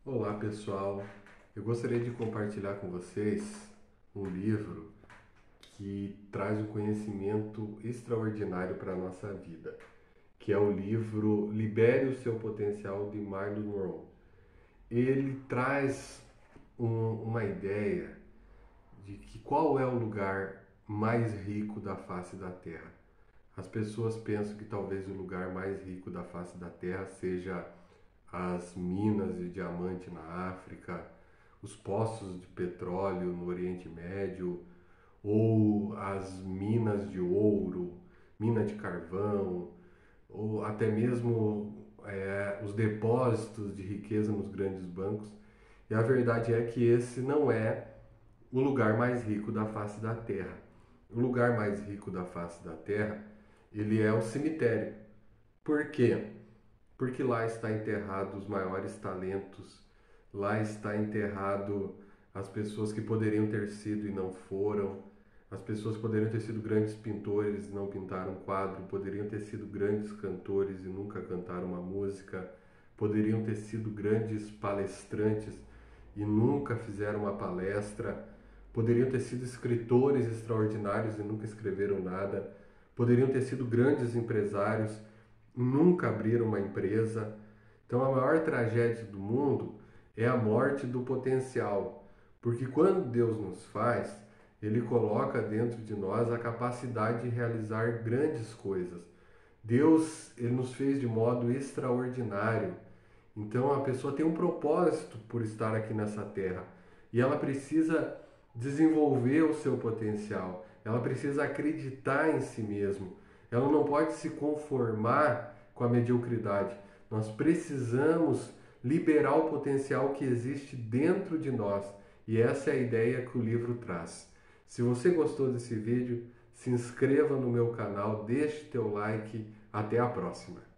Olá pessoal, eu gostaria de compartilhar com vocês um livro que traz um conhecimento extraordinário para a nossa vida, que é o livro Libere o Seu Potencial de Marlon Monroe. Ele traz uma ideia de que qual é o lugar mais rico da face da Terra. As pessoas pensam que talvez o lugar mais rico da face da Terra seja as minas de diamante na África, os poços de petróleo no Oriente Médio, ou as minas de ouro, mina de carvão, ou até mesmo os depósitos de riqueza nos grandes bancos. E a verdade é que esse não é o lugar mais rico da face da Terra. O lugar mais rico da face da Terra, ele é o cemitério. Por quê? Porque lá está enterrado os maiores talentos, lá está enterrado as pessoas que poderiam ter sido e não foram, as pessoas que poderiam ter sido grandes pintores e não pintaram um quadro, poderiam ter sido grandes cantores e nunca cantaram uma música, poderiam ter sido grandes palestrantes e nunca fizeram uma palestra, poderiam ter sido escritores extraordinários e nunca escreveram nada, poderiam ter sido grandes empresários, nunca abriram uma empresa. Então a maior tragédia do mundo é a morte do potencial, porque quando Deus nos faz, Ele coloca dentro de nós a capacidade de realizar grandes coisas. Deus, Ele nos fez de modo extraordinário. Então a pessoa tem um propósito por estar aqui nessa terra e ela precisa desenvolver o seu potencial. Ela precisa acreditar em si mesmo. Ela não pode se conformar com a mediocridade. Nós precisamos liberar o potencial que existe dentro de nós. E essa é a ideia que o livro traz. Se você gostou desse vídeo, se inscreva no meu canal, deixe teu like. Até a próxima.